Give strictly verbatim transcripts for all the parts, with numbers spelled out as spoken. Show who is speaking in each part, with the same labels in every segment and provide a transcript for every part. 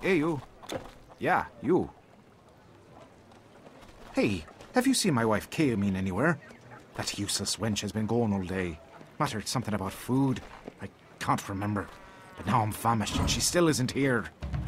Speaker 1: Hey, you. Yeah, you. Hey, have you seen my wife Kayamine anywhere? That useless wench has been gone all day. Muttered something about food. I can't remember. But now I'm famished and she still isn't here.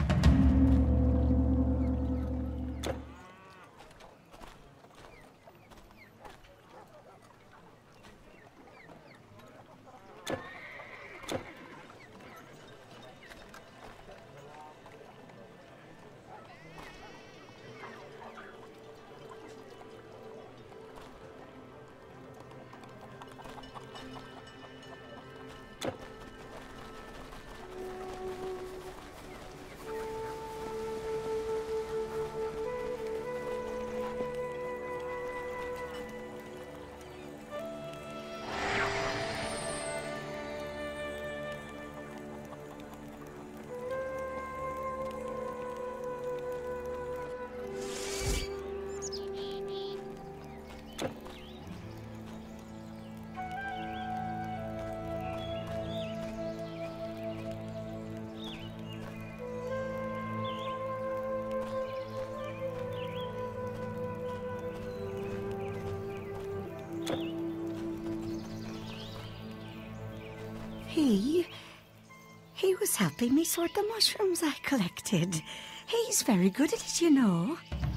Speaker 2: He... he was helping me sort the mushrooms I collected. He's very good at it, you know.